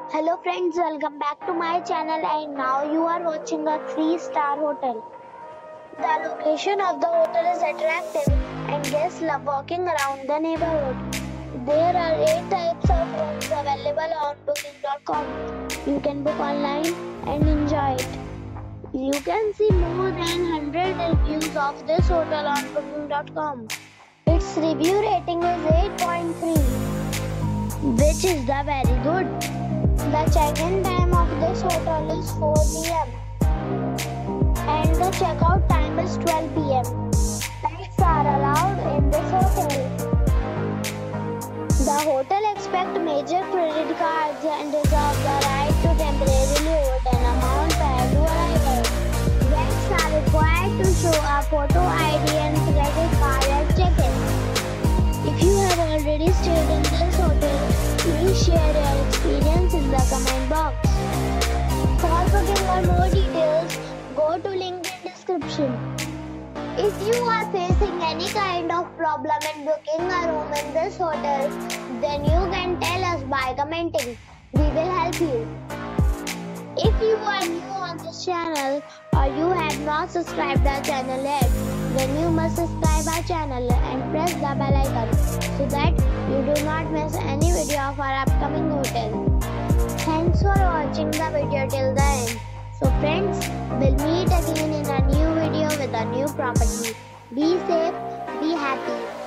Hello friends, welcome back to my channel and now you are watching a 3-star hotel. The location of the hotel is attractive and guests love walking around the neighborhood. There are 8 types of rooms available on booking.com. You can book online and enjoy it. You can see more than 100 reviews of this hotel on booking.com. Its review rating is 8.3, which is the very good. The check-in time of this hotel is 4 p.m. and the check-out time is 12 p.m. Pets are allowed in this hotel. The hotel accepts major credit cards and reserves the right to temporarily hold an amount prior to arrival. Guests are required to show a photo ID and credit card at check-in. If you have already stayed in this hotel, please share your experience in the comment box. For booking or more details, go to link in description. If you are facing any kind of problem in booking a room in this hotel, then you can tell us by commenting. We will help you. If you are new on this channel or you have not subscribed our channel yet, then you must subscribe our channel and press the bell icon so that you do not miss any video of our upcoming hotel. Thanks for watching the video till the end. So friends, we'll meet again in a new video with a new property. Be safe, be happy.